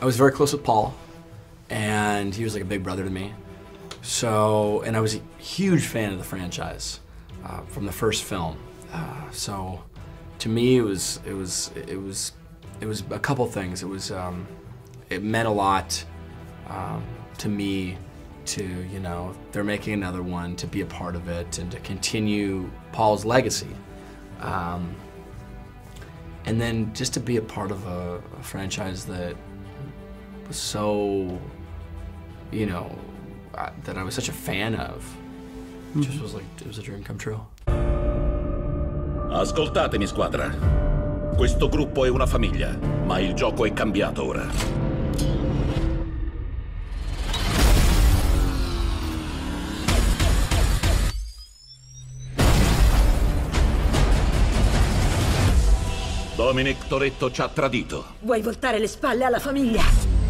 was very close with Paul, and he was like a big brother to me. So, and I was a huge fan of the franchise from the first film. So, to me, it was a couple things. It meant a lot to me to, you know, they're making another one, to be a part of it and to continue Paul's legacy. And then just to be a part of a franchise that was so, you know, that I was such a fan of. It just was like, it was a dream come true. Ascoltatemi, squadra. Questo gruppo è una famiglia, ma il gioco è cambiato ora. Dominic Toretto ci ha tradito. Vuoi voltare le spalle alla famiglia?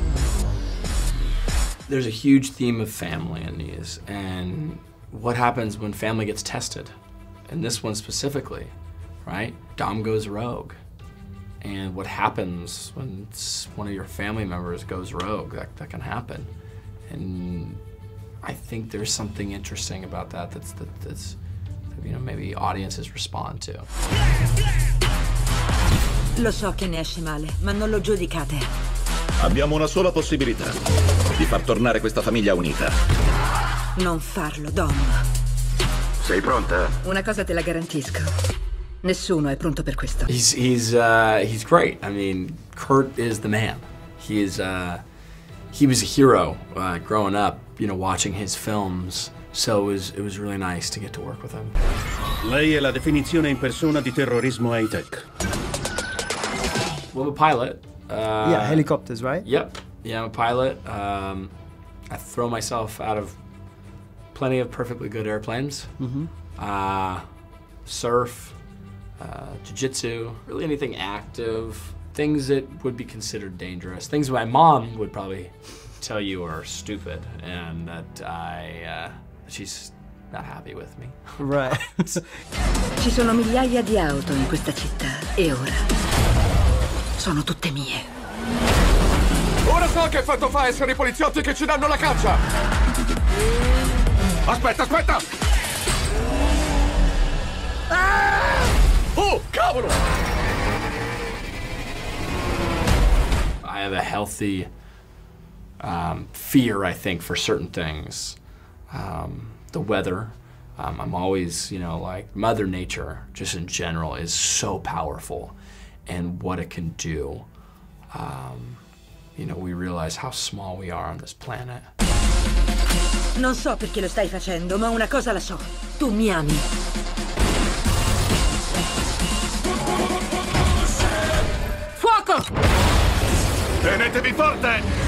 There's a huge theme of family in these, and what happens when family gets tested. And this one specifically, right? Dom goes rogue. And what happens when one of your family members goes rogue? That can happen. And I think there's something interesting about that that's you know, maybe audiences respond to. Lo so che ne esce male, ma non lo giudicate. Abbiamo una sola possibilità, di far tornare questa famiglia unita. Non farlo, Dom. Sei pronta? Una cosa te la garantisco. Nessuno è pronto per questo. He's great. I mean, Kurt is the man. He was a hero growing up, you know, watching his films. So it was really nice to get to work with him. Lei è la definizione in persona di terrorismo high-tech. Well, I'm a pilot. Yeah, helicopters, right? Yep. Yeah, I'm a pilot. I throw myself out of plenty of perfectly good airplanes. Surf, jiu-jitsu, really anything active, things that would be considered dangerous, things my mom would probably tell you are stupid and that she's not happy with me. Right. Ci sono migliaia di auto in questa città e ora sono tutte mie. Ora so che effetto fa essere i poliziotti che ci danno la caccia! Aspetta, aspetta! Oh, cavolo! I have a healthy fear, I think, for certain things. The weather. I'm always, you know, like Mother Nature, just in general, is so powerful. And what it can do. You know, we realize how small we are on this planet. Non so perché lo stai facendo, ma una cosa la so. Tu mi ami. Fuoco! Tenetevi forte!